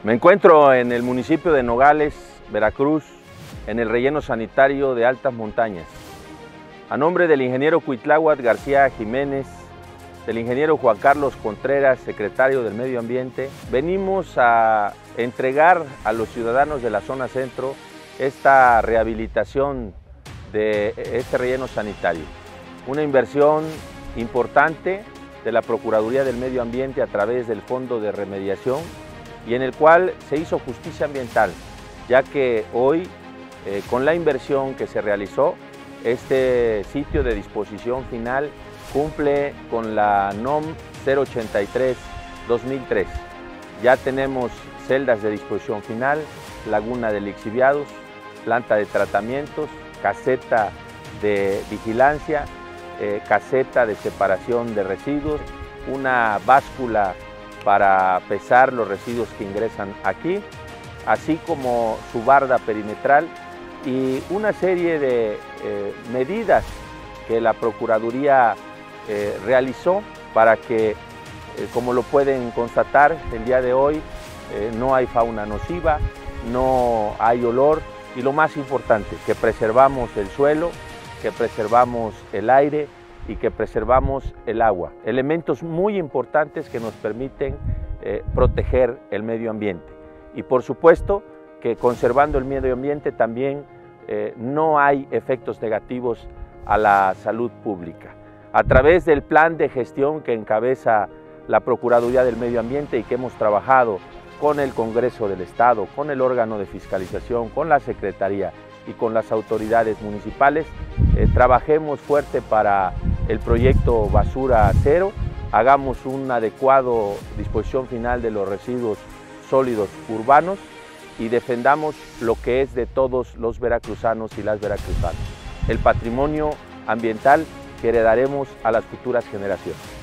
Me encuentro en el municipio de Nogales, Veracruz, en el relleno sanitario de Altas Montañas. A nombre del ingeniero Cuitláhuac García Jiménez, del ingeniero Juan Carlos Contreras, secretario del Medio Ambiente, venimos a entregar a los ciudadanos de la zona centro esta rehabilitación de este relleno sanitario. Una inversión importante de la Procuraduría del Medio Ambiente a través del Fondo de Remediación y en el cual se hizo justicia ambiental, ya que hoy, con la inversión que se realizó, este sitio de disposición final cumple con la NOM 083-2003. Ya tenemos celdas de disposición final, laguna de lixiviados, planta de tratamientos, caseta de vigilancia, caseta de separación de residuos, una báscula para pesar los residuos que ingresan aquí, así como su barda perimetral y una serie de medidas que la Procuraduría realizó para que, como lo pueden constatar el día de hoy, no hay fauna nociva, no hay olor y lo más importante, que preservamos el suelo, que preservamos el aire y que preservamos el agua. Elementos muy importantes que nos permiten proteger el medio ambiente. Y por supuesto que conservando el medio ambiente también no hay efectos negativos a la salud pública. A través del plan de gestión que encabeza la Procuraduría del Medio Ambiente y que hemos trabajado con el Congreso del Estado, con el órgano de fiscalización, con la Secretaría y con las autoridades municipales, trabajemos fuerte para el proyecto Basura Cero, hagamos una adecuada disposición final de los residuos sólidos urbanos y defendamos lo que es de todos los veracruzanos y las veracruzanas, el patrimonio ambiental que heredaremos a las futuras generaciones.